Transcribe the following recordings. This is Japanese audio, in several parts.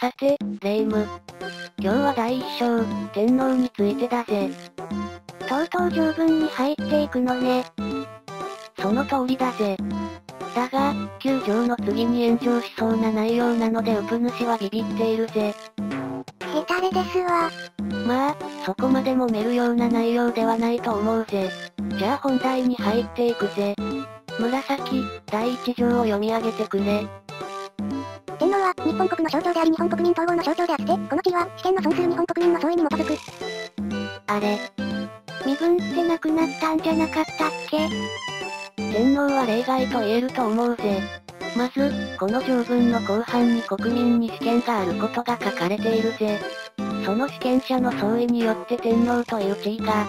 さて、霊夢。今日は第一章、天皇についてだぜ。 とうとう条文に入っていくのね。 その通りだぜ。だが、9条の次に炎上しそうな内容なのでウプ主はビビっているぜ。 ヘタレですわ。 まあ、そこまで揉めるような内容ではないと思うぜ。じゃあ本題に入っていくぜ。紫、第一条を読み上げてくれ。 天皇は、日本国の象徴であり日本国民統合の象徴であって、この地位は、主権の存する日本国民の総意に基づく。 あれ、 身分ってなくなったんじゃなかったっけ？ 天皇は例外と言えると思うぜ。まず、この条文の後半に国民に主権があることが書かれているぜ。その主権者の総意によって天皇という地位が。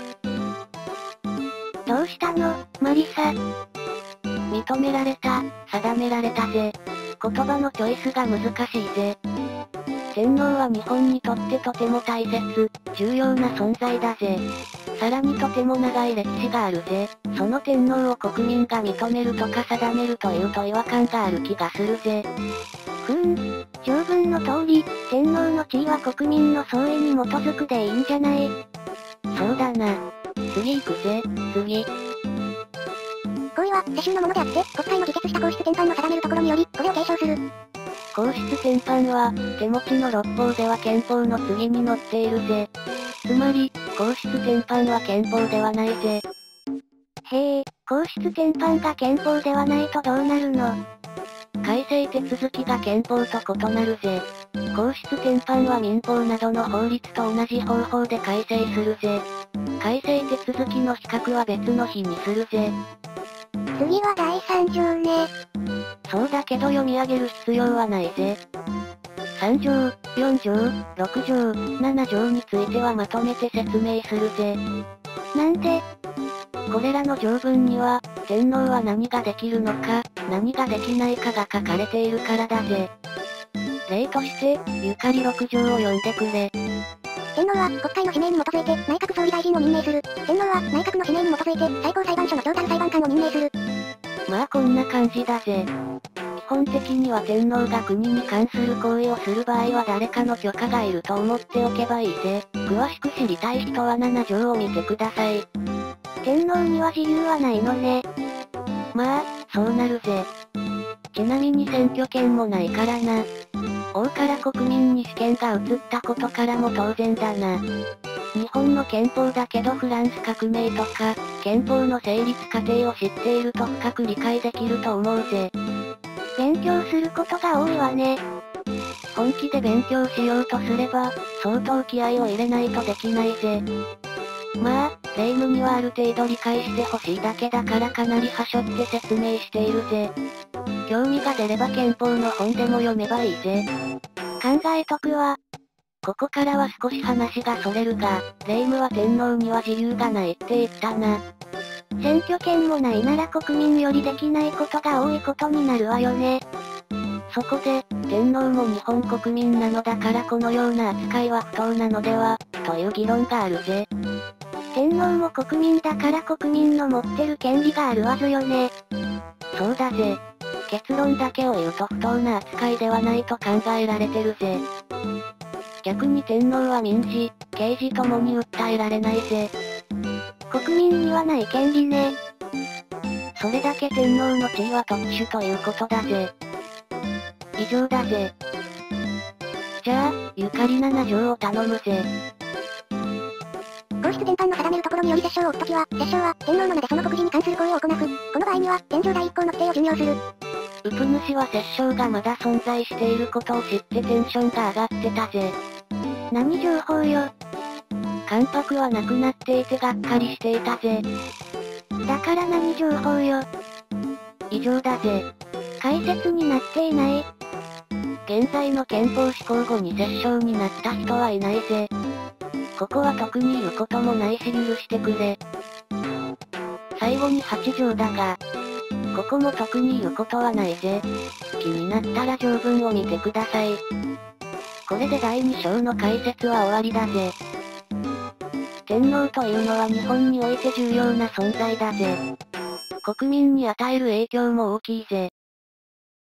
どうしたの、マリサ。 認められた、定められたぜ。言葉のチョイスが難しいぜ。天皇は日本にとってとても大切、重要な存在だぜ。さらにとても長い歴史があるぜ。その天皇を国民が認めるとか定めるというと違和感がある気がするぜ。 条文の通り、天皇の地位は国民の総意に基づくでいいんじゃない？ そうだな。次行くぜ、次。 皇位は、世襲のものであって、国会の議決した皇室典範の定めるところにより、これを継承する。 皇室典範は、手持ちの六法では憲法の次に載っているぜ。つまり、皇室典範は憲法ではないぜ。 へえ、皇室典範が憲法ではないとどうなるの？ 改正手続きが憲法と異なるぜ。皇室典範は民法などの法律と同じ方法で改正するぜ。改正手続きの比較は別の日にするぜ。 次は第3条ね。 そうだけど読み上げる必要はないぜ。3条、4条、6条、7条についてはまとめて説明するぜ。 なんで？ これらの条文には、天皇は何ができるのか、何ができないかが書かれているからだぜ。例として、ゆかり6条を読んでくれ。 天皇は、国会の指名に基づいて、内閣総理大臣を任命する。天皇は、内閣の指名に基づいて、最高裁判所の長官裁判官を任命する。 まあこんな感じだぜ。基本的には天皇が国に関する行為をする場合は誰かの許可がいると思っておけばいいぜ。詳しく知りたい人は7条を見てください。 天皇には自由はないのね。 まあ、そうなるぜ。ちなみに選挙権もないからな。王から国民に主権が移ったことからも当然だな。日本の憲法だけどフランス革命とか、憲法の成立過程を知っていると深く理解できると思うぜ。 勉強することが多いわね。 本気で勉強しようとすれば、相当気合を入れないとできないぜ。まあ、霊夢にはある程度理解してほしいだけだからかなりはしょって説明しているぜ。興味が出れば憲法の本でも読めばいいぜ。 考えとくわ。 ここからは少し話がそれるが、霊夢は天皇には自由がないって言ったな。 選挙権もないなら国民よりできないことが多いことになるわよね。 そこで、天皇も日本国民なのだからこのような扱いは不当なのでは、という議論があるぜ。 天皇も国民だから国民の持ってる権利があるはずよね。 そうだぜ。結論だけを言うと不当な扱いではないと考えられてるぜ。逆に天皇は民事、刑事ともに訴えられないぜ。 国民にはない権利ね。 それだけ天皇の地位は特殊ということだぜ。以上だぜ。じゃあ、ゆかり7条を頼むぜ。 皇室典範の定めるところにより摂政を置くときは、摂政は、天皇の名でその国事に関する行為を行う。この場合には、天条第一項の規定を準用する。 ウプ主は摂政がまだ存在していることを知ってテンションが上がってたぜ。 何情報よ。 関白はなくなっていてがっかりしていたぜ。 だから何情報よ。 以上だぜ。 解説になっていない。 現在の憲法施行後に摂政になった人はいないぜ。ここは特に言うこともないし許してくれ。最後に8条だが、ここも特に言うことはないぜ。気になったら条文を見てください。これで第2章の解説は終わりだぜ。天皇というのは日本において重要な存在だぜ。国民に与える影響も大きいぜ。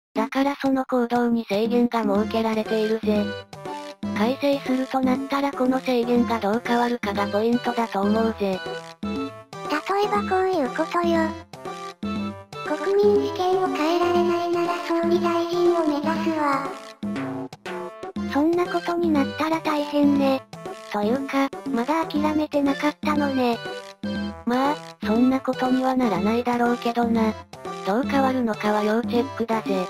だからその行動に制限が設けられているぜ。改正するとなったらこの制限がどう変わるかがポイントだと思うぜ。 例えばこういうことよ。国民主権を変えられないなら総理大臣を目指すわ。そんなことになったら大変ね。というか、まだ諦めてなかったのね。 まあ、そんなことにはならないだろうけどな。どう変わるのかは要チェックだぜ。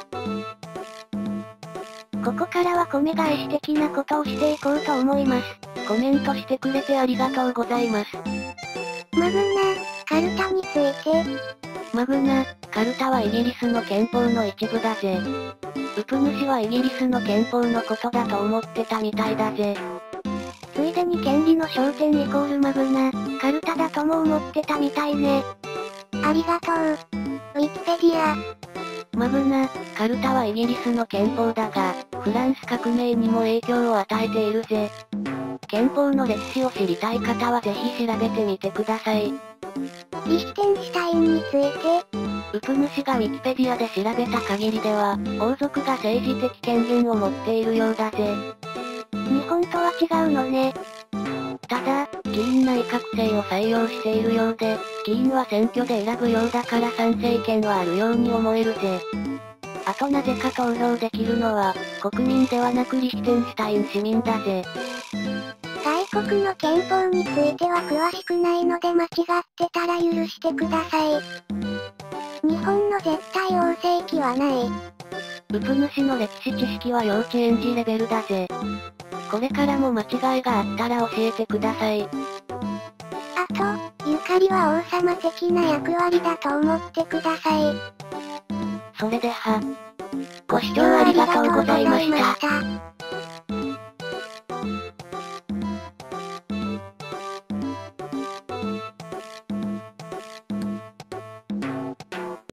ここからは米返し的なことをしていこうと思います。 コメントしてくれてありがとうございます。 マグナ、カルタについて。 マグナ、カルタはイギリスの憲法の一部だぜ。ウプ主はイギリスの憲法のことだと思ってたみたいだぜ。 ついでに権利の焦点イコールマグナ、カルタだとも思ってたみたいね。ありがとう。ウィキペディア。 マグナ、カルタはイギリスの憲法だが、フランス革命にも影響を与えているぜ。憲法の歴史を知りたい方はぜひ調べてみてください。 リヒテンシュタインについて。 ウプ主がウィキペディアで調べた限りでは、王族が政治的権限を持っているようだぜ。 日本とは違うのね。 ただ、議員内閣制を採用しているようで、議員は選挙で選ぶようだから参政権はあるように思えるぜ。あとなぜか投票できるのは、国民ではなくリヒテンシュタイン市民だぜ。 外国の憲法については詳しくないので間違ってたら許してください。日本の絶対王政期はない。 ウプ主の歴史知識は幼稚園児レベルだぜ。これからも間違いがあったら教えてください。 あと、ゆかりは王様的な役割だと思ってください。 それでは、ご視聴ありがとうございました。